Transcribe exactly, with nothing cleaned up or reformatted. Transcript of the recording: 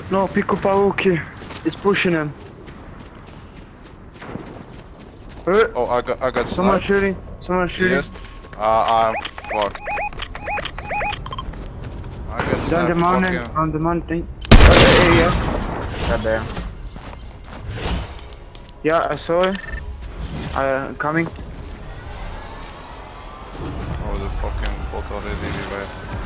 No, pick up Aoki. It's pushing him. Uh, Oh, I got, I got someone sniped. shooting. Someone shooting. Yes. Uh, I'm fucked. I got Down the sniped. mountain. Fuck him. On the mountain. Other area. God damn. Yeah, I saw it. Uh, coming. Oh, the fucking bot already revived.